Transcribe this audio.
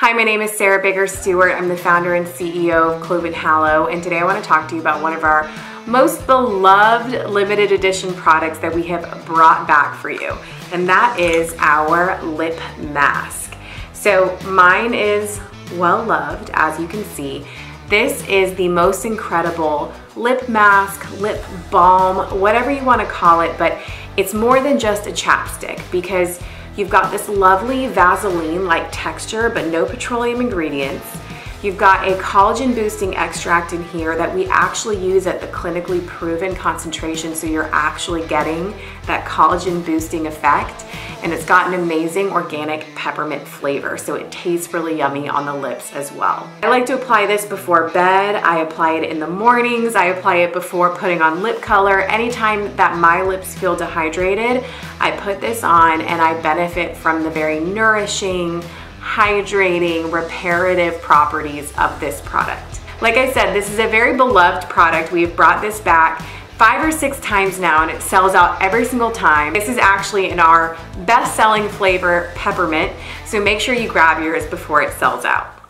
Hi, my name is Sarah Bigger-Stewart. I'm the founder and CEO of Clove & Hallow, and today I want to talk to you about one of our most beloved limited edition products that we have brought back for you, and that is our lip mask. So mine is well loved, as you can see. This is the most incredible lip mask, lip balm, whatever you want to call it, but it's more than just a chapstick because you've got this lovely Vaseline-like texture, but no petroleum ingredients. You've got a collagen boosting extract in here that we actually use at the clinically proven concentration, so you're actually getting that collagen boosting effect. And it's got an amazing organic peppermint flavor, so it tastes really yummy on the lips as well. I like to apply this before bed. I apply it in the mornings. I apply it before putting on lip color. Anytime that my lips feel dehydrated, I put this on and I benefit from the very nourishing, hydrating, reparative properties of this product. Like I said, this is a very beloved product. We've brought this back 5 or 6 times now and it sells out every single time. This is actually in our best-selling flavor, peppermint, so make sure you grab yours before it sells out.